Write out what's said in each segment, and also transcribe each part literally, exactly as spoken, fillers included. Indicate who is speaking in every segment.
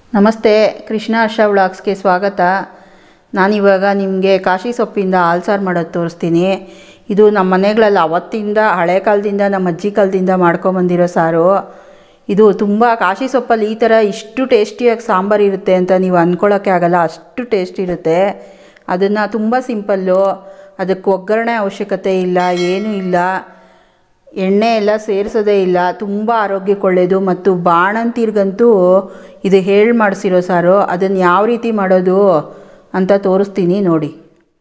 Speaker 1: ನಮಸ್ತೆ, ಕೃಷ್ಣ ಹರ್ಷ ವ್ಲಾಗ್ಸ್ಗೆ ಸ್ವಾಗತ. ನಾನಿವಾಗ ನಿಮಗೆ ಕಾಶಿ ಸೊಪ್ಪಿಂದ ಹಾಲು ಸಾರು ಮಾಡೋದು ತೋರಿಸ್ತೀನಿ. ಇದು ನಮ್ಮ ಮನೆಗಳಲ್ಲಿ ಅವತ್ತಿಂದ ಹಳೆ ಕಾಲದಿಂದ ನಮ್ಮ ಅಜ್ಜಿ ಕಾಲದಿಂದ ಮಾಡ್ಕೊಂಬಂದಿರೋ ಸಾರು. ಇದು ತುಂಬ ಕಾಶಿ ಸೊಪ್ಪಲ್ಲಿ ಈ ಥರ ಇಷ್ಟು ಟೇಸ್ಟಿಯಾಗಿ ಸಾಂಬಾರು ಇರುತ್ತೆ ಅಂತ ನೀವು ಅಂದ್ಕೊಳ್ಳೋಕ್ಕೆ ಆಗಲ್ಲ, ಅಷ್ಟು ಟೇಸ್ಟ್ ಇರುತ್ತೆ. ಅದನ್ನು ತುಂಬ ಸಿಂಪಲ್ಲು, ಅದಕ್ಕೆ ಒಗ್ಗರಣೆ ಅವಶ್ಯಕತೆ ಇಲ್ಲ, ಏನೂ ಇಲ್ಲ, ಎಣ್ಣೆ ಎಲ್ಲ ಸೇರಿಸೋದೇ ಇಲ್ಲ. ತುಂಬ ಆರೋಗ್ಯಕ್ಕೆ ಒಳ್ಳೆಯದು. ಮತ್ತು ಬಾಣಂತಿರ್ಗಂತೂ ಇದು ಹೇಳಿ ಮಾಡಿಸಿರೋ ಸಾರು. ಅದನ್ನು ಯಾವ ರೀತಿ ಮಾಡೋದು ಅಂತ ತೋರಿಸ್ತೀನಿ ನೋಡಿ.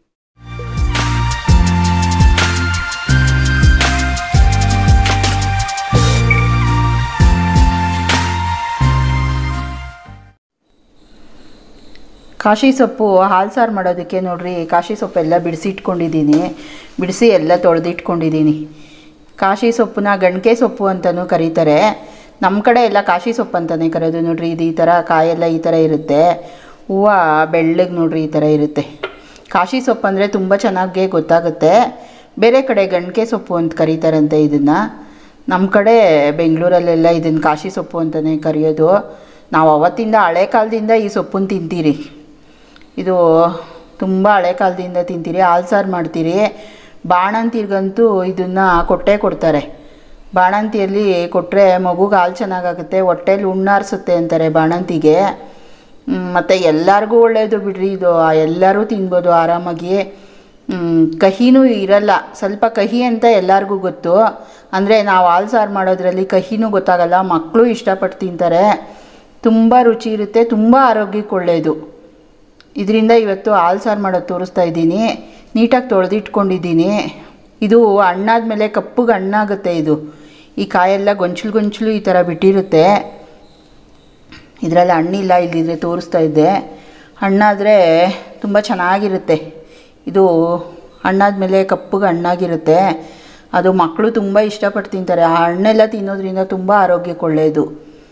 Speaker 1: ಕಾಶಿ ಸೊಪ್ಪು ಹಾಲು ಸಾರು ಮಾಡೋದಕ್ಕೆ ನೋಡಿರಿ, ಕಾಶಿ ಸೊಪ್ಪೆಲ್ಲ ಬಿಡಿಸಿಟ್ಕೊಂಡಿದ್ದೀನಿ, ಬಿಡಿಸಿ ಎಲ್ಲ ತೊಳೆದಿಟ್ಕೊಂಡಿದ್ದೀನಿ. ಕಾಶಿ ಸೊಪ್ಪನ್ನ ಗಣಕೆ ಸೊಪ್ಪು ಅಂತಲೂ ಕರೀತಾರೆ. ನಮ್ಮ ಕಡೆ ಎಲ್ಲ ಕಾಶಿ ಸೊಪ್ಪು ಅಂತಲೇ ಕರೆಯೋದು. ನೋಡಿರಿ, ಇದು ಈ ಥರ ಕಾಯೆಲ್ಲ ಈ ಥರ ಇರುತ್ತೆ, ಹೂವು ಬೆಳ್ಳಗೆ ನೋಡಿರಿ ಈ ಥರ ಇರುತ್ತೆ. ಕಾಶಿ ಸೊಪ್ಪು ಅಂದರೆ ತುಂಬ ಚೆನ್ನಾಗೇ ಗೊತ್ತಾಗುತ್ತೆ. ಬೇರೆ ಕಡೆ ಗಣಕೆ ಸೊಪ್ಪು ಅಂತ ಕರೀತಾರಂತೆ ಇದನ್ನು. ನಮ್ಮ ಕಡೆ ಬೆಂಗಳೂರಲ್ಲೆಲ್ಲ ಇದನ್ನು ಕಾಶಿ ಸೊಪ್ಪು ಅಂತಲೇ ಕರೆಯೋದು. ನಾವು ಅವತ್ತಿಂದ ಹಳೆ ಕಾಲದಿಂದ ಈ ಸೊಪ್ಪನ್ನು ತಿಂತೀರಿ. ಇದು ತುಂಬ ಹಳೆ ಕಾಲದಿಂದ ತಿಂತೀರಿ, ಹಾಲು ಸಾರು ಮಾಡ್ತೀರಿ. ಬಾಣಂತಿರ್ಗಂತೂ ಇದನ್ನು ಕೊಟ್ಟೇ ಕೊಡ್ತಾರೆ. ಬಾಣಂತಿಯಲ್ಲಿ ಕೊಟ್ಟರೆ ಮಗುಗೆ ಹಾಲು ಚೆನ್ನಾಗಾಗುತ್ತೆ, ಹೊಟ್ಟೆಲಿ ಹುಣ್ಣಾರಿಸುತ್ತೆ ಅಂತಾರೆ ಬಾಣಂತಿಗೆ. ಮತ್ತು ಎಲ್ಲರಿಗೂ ಒಳ್ಳೆಯದು ಬಿಡ್ರಿ ಇದು, ಎಲ್ಲರೂ ತಿನ್ಬೋದು ಆರಾಮಾಗಿ. ಕಹಿನೂ ಇರಲ್ಲ, ಸ್ವಲ್ಪ ಕಹಿ ಅಂತ ಎಲ್ಲರಿಗೂ ಗೊತ್ತು. ಅಂದರೆ ನಾವು ಹಾಲು ಸಾರು ಮಾಡೋದ್ರಲ್ಲಿ ಕಹಿನೂ ಗೊತ್ತಾಗಲ್ಲ, ಮಕ್ಕಳು ಇಷ್ಟಪಟ್ಟು ತಿಂತಾರೆ. ತುಂಬ ರುಚಿ ಇರುತ್ತೆ, ತುಂಬ ಆರೋಗ್ಯಕ್ಕೆ ಒಳ್ಳೆಯದು. ಇದರಿಂದ ಇವತ್ತು ಹಾಲು ಸಾರು ಮಾಡೋದು ತೋರಿಸ್ತಾ ಇದ್ದೀನಿ. ನೀಟಾಗಿ ತೊಳೆದಿಟ್ಕೊಂಡಿದ್ದೀನಿ. ಇದು ಹಣ್ಣಾದ್ಮೇಲೆ ಕಪ್ಪಗೆ ಹಣ್ಣಾಗುತ್ತೆ. ಇದು ಈ ಕಾಯೆಲ್ಲ ಗೊಂಚಲು ಗೊಂಚಲು ಈ ಥರ ಬಿಟ್ಟಿರುತ್ತೆ. ಇದರಲ್ಲಿ ಹಣ್ಣಿಲ್ಲ, ಇಲ್ಲಿದ್ರೆ ತೋರಿಸ್ತಾ ಇದ್ದೆ. ಹಣ್ಣಾದರೆ ತುಂಬ ಚೆನ್ನಾಗಿರುತ್ತೆ. ಇದು ಹಣ್ಣಾದ್ಮೇಲೆ ಕಪ್ಪಗೆ ಹಣ್ಣಾಗಿರುತ್ತೆ. ಅದು ಮಕ್ಕಳು ತುಂಬ ಇಷ್ಟಪಟ್ಟು ತಿಂತಾರೆ. ಆ ಹಣ್ಣೆಲ್ಲ ತಿನ್ನೋದ್ರಿಂದ ತುಂಬ ಆರೋಗ್ಯಕ್ಕೆ ಒಳ್ಳೆಯದು.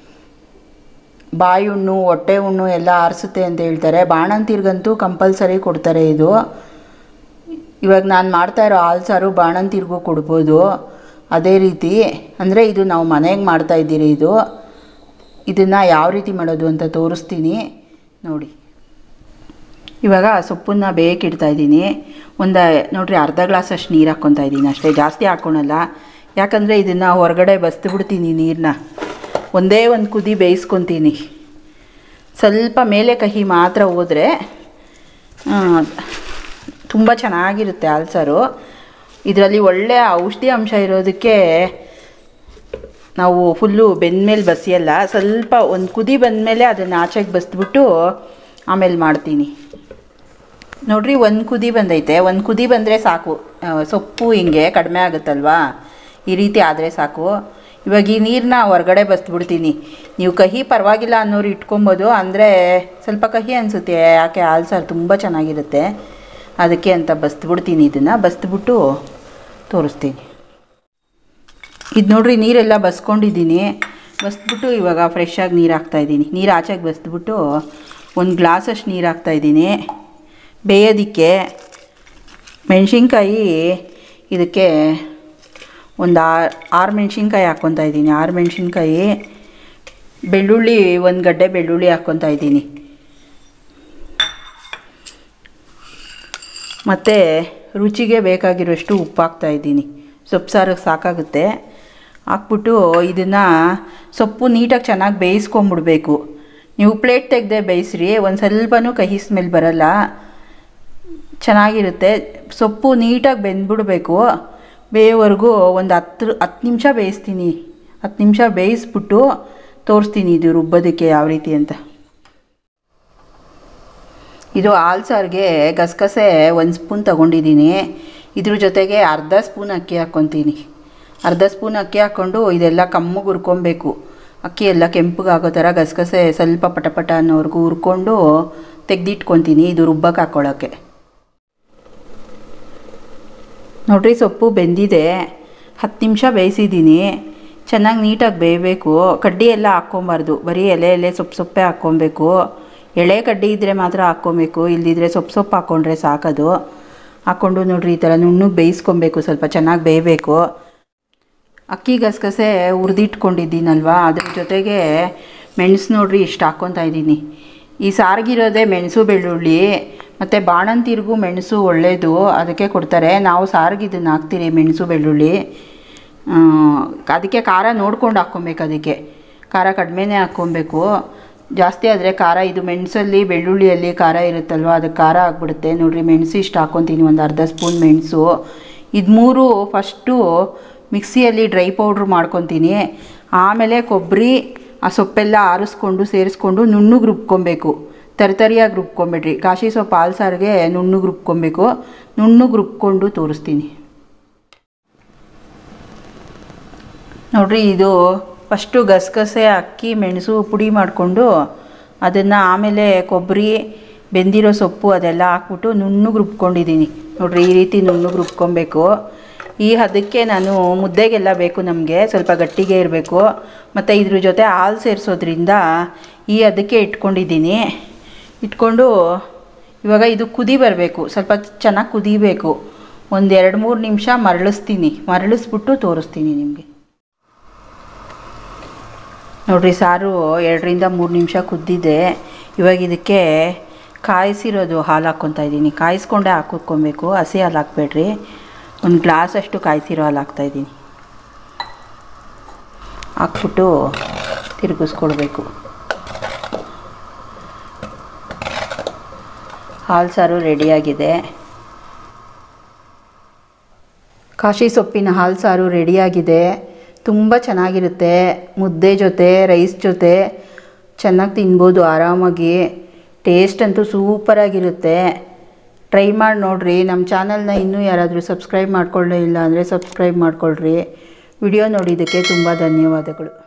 Speaker 1: ಬಾಯಿ ಹುಣ್ಣು, ಹೊಟ್ಟೆ ಹುಣ್ಣು ಎಲ್ಲ ಆರಿಸುತ್ತೆ ಅಂತ ಹೇಳ್ತಾರೆ. ಬಾಣಂತಿರ್ಗಂತೂ ಕಂಪಲ್ಸರಿ ಕೊಡ್ತಾರೆ ಇದು. ಇವಾಗ ನಾನು ಮಾಡ್ತಾಯಿರೋ ಹಾಲು ಸಾರು ಬಾಣಂತಿರ್ಗೂ ಕೊಡ್ಬೋದು. ಅದೇ ರೀತಿ ಅಂದರೆ ಇದು ನಾವು ಮನೆಗೆ ಮಾಡ್ತಾಯಿದ್ದೀರಿ. ಇದು ಇದನ್ನು ಯಾವ ರೀತಿ ಮಾಡೋದು ಅಂತ ತೋರಿಸ್ತೀನಿ ನೋಡಿ. ಇವಾಗ ಸೊಪ್ಪನ್ನು ಬೇಯಕ್ಕಿಡ್ತಾ ಇದ್ದೀನಿ. ಒಂದು ನೋಡಿರಿ ಅರ್ಧ ಗ್ಲಾಸಷ್ಟು ನೀರು ಹಾಕ್ಕೊತಾ ಇದ್ದೀನಿ ಅಷ್ಟೇ, ಜಾಸ್ತಿ ಹಾಕ್ಕೊಳಲ್ಲ. ಯಾಕಂದರೆ ಇದನ್ನು ಹೊರಗಡೆ ಬಸ್ದುಬಿಡ್ತೀನಿ ನೀರನ್ನ. ಒಂದೇ ಒಂದು ಕುದಿ ಬೇಯಿಸ್ಕೊತೀನಿ. ಸ್ವಲ್ಪ ಮೇಲೆ ಕಹಿ ಮಾತ್ರ ಹೋದರೆ ತುಂಬ ಚೆನ್ನಾಗಿರುತ್ತೆ ಹಾಲು ಸಾರು. ಇದರಲ್ಲಿ ಒಳ್ಳೆಯ ಔಷಧಿ ಅಂಶ ಇರೋದಕ್ಕೆ ನಾವು ಫುಲ್ಲು ಬೆಂದಮೇಲೆ ಬಸಿಯಲ್ಲ. ಸ್ವಲ್ಪ ಒಂದು ಕುದಿ ಬಂದಮೇಲೆ ಅದನ್ನು ಆಚೆಗೆ ಬಸ್ಬಿಟ್ಟು ಆಮೇಲೆ ಮಾಡ್ತೀನಿ. ನೋಡಿರಿ, ಒಂದು ಕುದಿ ಬಂದೈತೆ. ಒಂದು ಕುದಿ ಬಂದರೆ ಸಾಕು, ಸೊಪ್ಪು ಹಿಂಗೆ ಕಡಿಮೆ ಆಗುತ್ತಲ್ವಾ, ಈ ರೀತಿ ಆದರೆ ಸಾಕು. ಇವಾಗ ಈ ನೀರನ್ನ ಹೊರಗಡೆ ಬಸ್ಬಿಡ್ತೀನಿ. ನೀವು ಕಹಿ ಪರವಾಗಿಲ್ಲ ಅನ್ನೋರು ಇಟ್ಕೊಬೋದು, ಅಂದರೆ ಸ್ವಲ್ಪ ಕಹಿ ಅನಿಸುತ್ತೆ, ಯಾಕೆ ಹಾಲು ಸಾರು ತುಂಬ ಚೆನ್ನಾಗಿರುತ್ತೆ ಅದಕ್ಕೆ ಅಂತ ಬಸ್ಬಿಡ್ತೀನಿ. ಇದನ್ನು ಬಸ್ಬಿಟ್ಟು ತೋರಿಸ್ತೀನಿ. ಇದು ನೋಡಿರಿ, ನೀರೆಲ್ಲ ಬಸ್ಕೊಂಡಿದ್ದೀನಿ. ಬಸ್ಬಿಟ್ಟು ಇವಾಗ ಫ್ರೆಶ್ಶಾಗಿ ನೀರು ಹಾಕ್ತಾಯಿದ್ದೀನಿ. ನೀರು ಆಚೆಗೆ ಬಸ್ಬಿಟ್ಟು ಒಂದು ಗ್ಲಾಸಷ್ಟು ನೀರು ಹಾಕ್ತಾಯಿದ್ದೀನಿ ಬೇಯೋದಕ್ಕೆ. ಮೆಣಸಿನ್ಕಾಯಿ ಇದಕ್ಕೆ ಒಂದು ಆರು ಆರು ಮೆಣಸಿನ್ಕಾಯಿ ಹಾಕ್ಕೊತಾ ಇದ್ದೀನಿ. ಆರು ಮೆಣಸಿನ್ಕಾಯಿ, ಬೆಳ್ಳುಳ್ಳಿ ಒಂದು ಗಡ್ಡೆ ಬೆಳ್ಳುಳ್ಳಿ ಹಾಕ್ಕೊತಾ ಇದ್ದೀನಿ. ಮತ್ತು ರುಚಿಗೆ ಬೇಕಾಗಿರೋಷ್ಟು ಉಪ್ಪು ಹಾಕ್ತಾಯಿದ್ದೀನಿ. ಸೊಪ್ಪು ಸಾರಿಗೆ ಸಾಕಾಗುತ್ತೆ. ಹಾಕ್ಬಿಟ್ಟು ಇದನ್ನು ಸೊಪ್ಪು ನೀಟಾಗಿ ಚೆನ್ನಾಗಿ ಬೇಯಿಸ್ಕೊಂಬಿಡ್ಬೇಕು. ನೀವು ಪ್ಲೇಟ್ ತೆಗೆದೇ ಬೇಯಿಸ್ರಿ, ಒಂದು ಸ್ವಲ್ಪನೂ ಕಹಿ ಸ್ಮೆಲ್ ಬರಲ್ಲ, ಚೆನ್ನಾಗಿರುತ್ತೆ. ಸೊಪ್ಪು ನೀಟಾಗಿ ಬೆಂದ್ಬಿಡ್ಬೇಕು. ಬೇಯೋವರೆಗೂ ಒಂದು ಹತ್ತು ಹತ್ತು ನಿಮಿಷ ಬೇಯಿಸ್ತೀನಿ. ಹತ್ತು ನಿಮಿಷ ಬೇಯಿಸ್ಬಿಟ್ಟು ತೋರಿಸ್ತೀನಿ ಇದು ರುಬ್ಬೋದಕ್ಕೆ ಯಾವ ರೀತಿ ಅಂತ. ಇದು ಹಾಲು ಸಾರಿಗೆ ಗಸಗಸೆ ಒಂದು ಸ್ಪೂನ್ ತೊಗೊಂಡಿದ್ದೀನಿ. ಇದ್ರ ಜೊತೆಗೆ ಅರ್ಧ ಸ್ಪೂನ್ ಅಕ್ಕಿ ಹಾಕ್ಕೊತೀನಿ. ಅರ್ಧ ಸ್ಪೂನ್ ಅಕ್ಕಿ ಹಾಕ್ಕೊಂಡು ಇದೆಲ್ಲ ಕಮ್ಮಗೆ ಹುರ್ಕೊಬೇಕು. ಅಕ್ಕಿ ಎಲ್ಲ ಕೆಂಪಗಾಗೋ ಥರ ಗಸಗಸೆ ಸ್ವಲ್ಪ ಪಟಪಟ ಅನ್ನೋವರೆಗೂ ಹುರ್ಕೊಂಡು ತೆಗೆದಿಟ್ಕೊತೀನಿ ಇದು ರುಬ್ಬಕ್ಕೆ ಹಾಕ್ಕೊಳ್ಳೋಕ್ಕೆ. ನೋಡಿರಿ, ಸೊಪ್ಪು ಬೆಂದಿದೆ. ಹತ್ತು ನಿಮಿಷ ಬೇಯಿಸಿದ್ದೀನಿ. ಚೆನ್ನಾಗಿ ನೀಟಾಗಿ ಬೇಯಬೇಕು. ಕಡ್ಡಿ ಎಲ್ಲ ಹಾಕ್ಕೊಬಾರ್ದು, ಬರೀ ಎಲೆ ಎಲೆ ಸೊಪ್ಪು ಸೊಪ್ಪೆ ಹಾಕ್ಕೊಬೇಕು. ಎಳೆ ಕಡ್ಡಿ ಇದ್ದರೆ ಮಾತ್ರ ಹಾಕ್ಕೊಬೇಕು, ಇಲ್ಲದಿದ್ದರೆ ಸೊಪ್ಪು ಸೊಪ್ಪು ಹಾಕ್ಕೊಂಡ್ರೆ ಸಾಕದು. ಹಾಕ್ಕೊಂಡು ನೋಡಿರಿ ಈ ಥರ ನುಣ್ಣಗೆ ಬೇಯಿಸ್ಕೊಬೇಕು, ಸ್ವಲ್ಪ ಚೆನ್ನಾಗಿ ಬೇಯಬೇಕು. ಅಕ್ಕಿ ಗಸಗಸೆ ಹುರಿದಿಟ್ಕೊಂಡಿದ್ದೀನಲ್ವ, ಅದ್ರ ಜೊತೆಗೆ ಮೆಣಸು ನೋಡಿರಿ ಇಷ್ಟು ಹಾಕ್ಕೊತಾ ಇದ್ದೀನಿ. ಈ ಸಾರಿಗಿರೋದೇ ಮೆಣಸು ಬೆಳ್ಳುಳ್ಳಿ ಮತ್ತು ಬಾಣಂತಿರಿಗೂ ಮೆಣಸು ಒಳ್ಳೆಯದು, ಅದಕ್ಕೆ ಕೊಡ್ತಾರೆ. ನಾವು ಸಾರಿಗೆ ಇದನ್ನು ಹಾಕ್ತೀರಿ ಮೆಣಸು ಬೆಳ್ಳುಳ್ಳಿ. ಅದಕ್ಕೆ ಖಾರ ನೋಡ್ಕೊಂಡು ಹಾಕ್ಕೊಬೇಕು, ಅದಕ್ಕೆ ಖಾರ ಕಡಿಮೆನೇ ಹಾಕ್ಕೊಬೇಕು. ಜಾಸ್ತಿ ಆದರೆ ಖಾರ, ಇದು ಮೆಣಸಲ್ಲಿ ಬೆಳ್ಳುಳ್ಳಿಯಲ್ಲಿ ಖಾರ ಇರುತ್ತಲ್ವ, ಅದಕ್ಕೆ ಖಾರ ಆಗಿಬಿಡುತ್ತೆ. ನೋಡಿರಿ ಮೆಣಸು ಇಷ್ಟು ಹಾಕ್ಕೊತೀನಿ, ಒಂದು ಅರ್ಧ ಸ್ಪೂನ್ ಮೆಣಸು. ಇದು ಮೂರು ಫಸ್ಟು ಮಿಕ್ಸಿಯಲ್ಲಿ ಡ್ರೈ ಪೌಡ್ರ್ ಮಾಡ್ಕೊತೀನಿ. ಆಮೇಲೆ ಕೊಬ್ಬರಿ ಆ ಸೊಪ್ಪೆಲ್ಲ ಆರಿಸ್ಕೊಂಡು ಸೇರಿಸ್ಕೊಂಡು ನುಣ್ಣಗೆ ರುಬ್ಕೊಬೇಕು. ತರತರಿಯಾಗಿ ರುಬ್ಕೊಂಬಿಡ್ರಿ. ಕಾಶಿ ಸೊಪ್ಪು ಹಾಲು ಸಾರಿಗೆ ನುಣ್ಣಗೆ ರುಬ್ಕೊಬೇಕು. ನುಣ್ಣಗೆ ರುಬ್ಕೊಂಡು ತೋರಿಸ್ತೀನಿ ನೋಡಿರಿ. ಇದು ಫಸ್ಟು ಗಸಗಸೆ ಅಕ್ಕಿ ಮೆಣಸು ಪುಡಿ ಮಾಡಿಕೊಂಡು ಅದನ್ನು ಆಮೇಲೆ ಕೊಬ್ಬರಿ ಬೆಂದಿರೋ ಸೊಪ್ಪು ಅದೆಲ್ಲ ಹಾಕ್ಬಿಟ್ಟು ನುಣ್ಣಗೆ ರುಬ್ಕೊಂಡಿದ್ದೀನಿ ನೋಡಿರಿ. ಈ ರೀತಿ ನುಣ್ಣಗೆ ರುಬ್ಕೊಬೇಕು. ಈ ಹದಕ್ಕೆ ನಾನು ಮುದ್ದೆಗೆಲ್ಲ ಬೇಕು, ನಮಗೆ ಸ್ವಲ್ಪ ಗಟ್ಟಿಗೆ ಇರಬೇಕು. ಮತ್ತು ಇದ್ರ ಜೊತೆ ಹಾಲು ಸೇರಿಸೋದ್ರಿಂದ ಈ ಹದಕ್ಕೆ ಇಟ್ಕೊಂಡಿದ್ದೀನಿ. ಇಟ್ಕೊಂಡು ಇವಾಗ ಇದು ಕುದಿ ಬರಬೇಕು, ಸ್ವಲ್ಪ ಚೆನ್ನಾಗಿ ಕುದಿಬೇಕು. ಒಂದು ಎರಡು ಮೂರು ನಿಮಿಷ ಮರಳಿಸ್ತೀನಿ. ಮರಳಿಸ್ಬಿಟ್ಟು ತೋರಿಸ್ತೀನಿ ನಿಮಗೆ ನೋಡಿರಿ. ಸಾರು ಎರಡರಿಂದ ಮೂರು ನಿಮಿಷ ಕುದ್ದಿದೆ. ಇವಾಗ ಇದಕ್ಕೆ ಕಾಯಿಸಿರೋದು ಹಾಲು ಹಾಕ್ಕೊತಾ ಇದ್ದೀನಿ. ಕಾಯಿಸ್ಕೊಂಡೇ ಹಾಕ್ಕೊಬೇಕು, ಹಸಿ ಹಾಲು ಹಾಕ್ಬೇಡ್ರಿ. ಒಂದು ಗ್ಲಾಸಷ್ಟು ಕಾಯಿಸಿರೋ ಹಾಲು ಹಾಕ್ತಾಯಿದ್ದೀನಿ. ಹಾಕ್ಬಿಟ್ಟು ತಿರುಗಿಸ್ಕೊಡ್ಬೇಕು. ಹಾಲು ಸಾರು ರೆಡಿಯಾಗಿದೆ. ಕಾಶಿ ಸೊಪ್ಪಿನ ಹಾಲು ಸಾರು ರೆಡಿಯಾಗಿದೆ. ತುಂಬ ಚೆನ್ನಾಗಿರುತ್ತೆ. ಮುದ್ದೆ ಜೊತೆ ರೈಸ್ ಜೊತೆ ಚೆನ್ನಾಗಿ ತಿನ್ಬೋದು ಆರಾಮಾಗಿ. ಟೇಸ್ಟ್ ಅಂತೂ ಸೂಪರಾಗಿರುತ್ತೆ. ಟ್ರೈ ಮಾಡಿ ನೋಡಿರಿ. ನಮ್ಮ ಚಾನಲ್ನ ಇನ್ನೂ ಯಾರಾದರೂ ಸಬ್ಸ್ಕ್ರೈಬ್ ಮಾಡ್ಕೊಳ್ಳೇ ಇಲ್ಲ ಅಂದರೆ ಸಬ್ಸ್ಕ್ರೈಬ್ ಮಾಡ್ಕೊಳ್ರಿ. ವಿಡಿಯೋ ನೋಡಿದ್ದಕ್ಕೆ ತುಂಬ ಧನ್ಯವಾದಗಳು.